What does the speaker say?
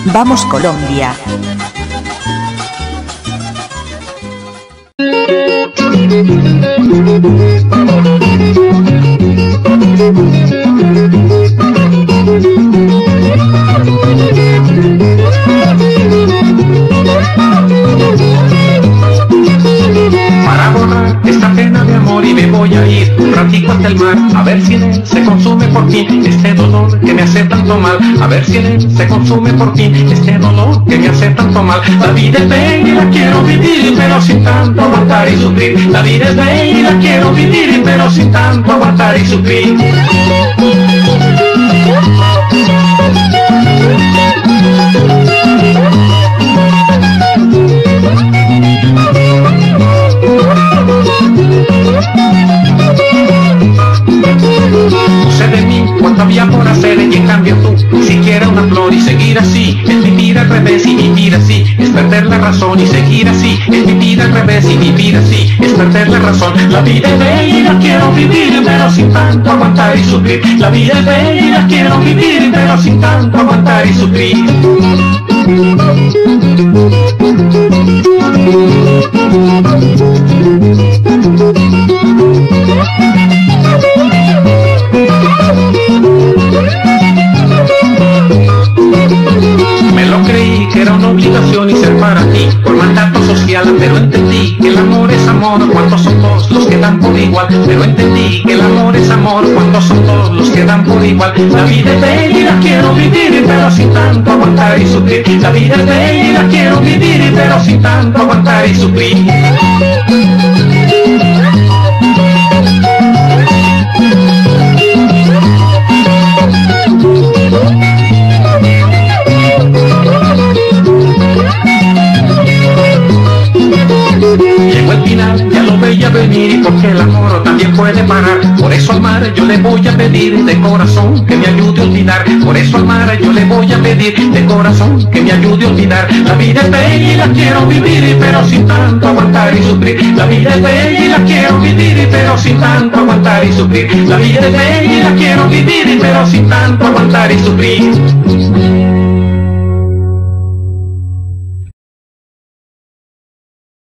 Vamos Colombia. Para borrar esta pena de amor y me voy a ir un ratico hasta el mar, a ver si en él se consume por ti este dolor que me hace tanto mal, a ver si en él se consume por ti este dolor que me hace tanto mal. La vida es bella y la quiero vivir, pero sin tanto aguantar y sufrir. La vida es bella y la quiero vivir, pero sin tanto aguantar y sufrir. No sé de mí cuánto había por hacer y en cambio tú ni siquiera una flor. Y seguir así es vivir al revés, y vivir así es perder la razón. Y seguir así es vivir al revés, y vivir así es perder la razón. La vida es bella y la quiero vivir, pero sin tanto aguantar y sufrir. La vida es bella y la quiero vivir, pero sin tanto aguantar y sufrir. Me lo creí que era una obligación y ser para ti por mandato social, pero entendí que el amor es amor cuando son dos los que dan por igual. Pero entendí que el amor es amor cuando son dos los que dan por igual. La vida es bella y la quiero vivir, pero sin tanto aguantar y sufrir. La vida es bella y la quiero vivir, pero sin tanto aguantar y sufrir. Llegó el final, ya lo veía venir, y porque el amor también puede parar. Por eso al mar yo le voy a pedir de corazón que me ayude a olvidar. Por eso al mar yo le voy a pedir de corazón que me ayude a olvidar. La vida es bella y la quiero vivir, pero sin tanto aguantar y sufrir. La vida es bella y la quiero vivir, pero sin tanto aguantar y sufrir. La vida es bella y la quiero vivir, pero sin tanto aguantar y sufrir.